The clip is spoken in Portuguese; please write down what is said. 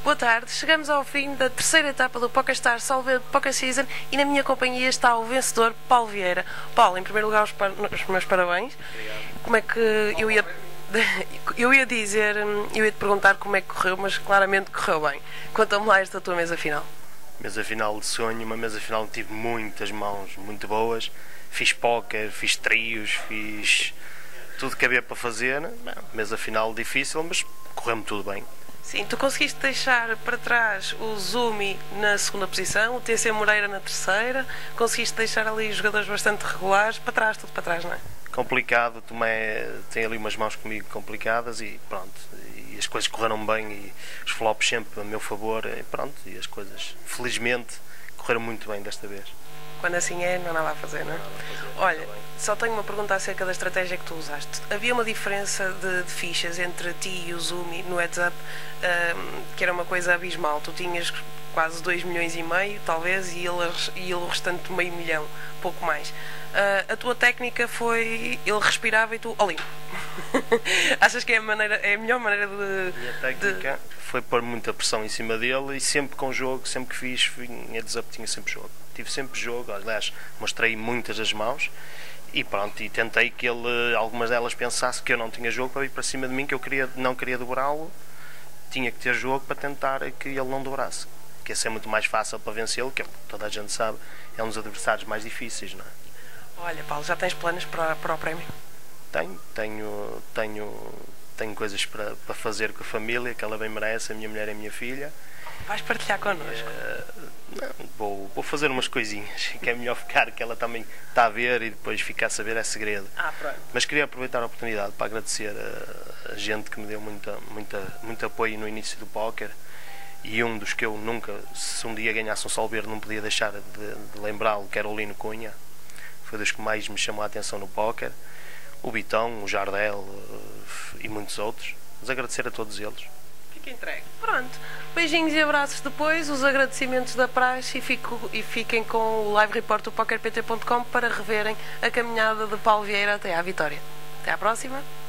Boa tarde, chegamos ao fim da terceira etapa do PokerStars Solved Poker Season e na minha companhia está o vencedor, Paulo Vieira. Paulo, em primeiro lugar, os meus parabéns. Obrigado. Como é que eu ia te perguntar como é que correu, mas claramente correu bem. Conta-me lá esta tua mesa final. Mesa final de sonho, uma mesa final que tive muitas mãos muito boas. Fiz póquer, fiz trios, fiz tudo que havia para fazer. Mesa final difícil, mas correu-me tudo bem. Sim, tu conseguiste deixar para trás o Zumi na segunda posição, o TC Moreira na terceira, conseguiste deixar ali jogadores bastante regulares, para trás, tudo para trás, não é? Complicado, tem ali umas mãos comigo complicadas e pronto, e as coisas correram bem e os flops sempre a meu favor e pronto, e as coisas felizmente correram muito bem desta vez. Quando assim é, não há nada a fazer, não é? Olha, só tenho uma pergunta acerca da estratégia que tu usaste. Havia uma diferença de fichas entre ti e o Zumi no heads up, que era uma coisa abismal. Tu tinhas quase 2,5 milhões, talvez, e ele o restante meio milhão, pouco mais. A tua técnica foi, ele respirava e tu, olim. Achas que é a melhor maneira de... A minha técnica foi pôr muita pressão em cima dele e sempre com jogo, sempre que fiz em heads up tinha sempre jogo. Tive sempre jogo, aliás, mostrei muitas das mãos e pronto, e tentei que ele, algumas delas pensasse que eu não tinha jogo para vir para cima de mim, que eu não queria dobrá-lo, tinha que ter jogo para tentar que ele não dobrasse, que ia ser muito mais fácil para vencê-lo, que toda a gente sabe, é um dos adversários mais difíceis, não é? Olha, Paulo, já tens planos para o prémio? Tenho coisas para fazer com a família, que ela bem merece, a minha mulher e a minha filha. Vais partilhar connosco? Vou fazer umas coisinhas, que é melhor ficar, que ela também está a ver e depois ficar a saber é segredo. Pronto. Mas queria aproveitar a oportunidade para agradecer a gente que me deu muito apoio no início do póquer e um dos que eu nunca, se um dia ganhasse um Sol Verde, não podia deixar de lembrá-lo, que era o Lino Cunha. Foi dos que mais me chamou a atenção no póquer. O Bitão, o Jardel e muitos outros. Mas agradecer a todos eles. Fica entregue. Pronto. Beijinhos e abraços depois, os agradecimentos da praxe e fiquem com o live report do PokerPT.com para reverem a caminhada de Paulo Vieira até à vitória. Até à próxima.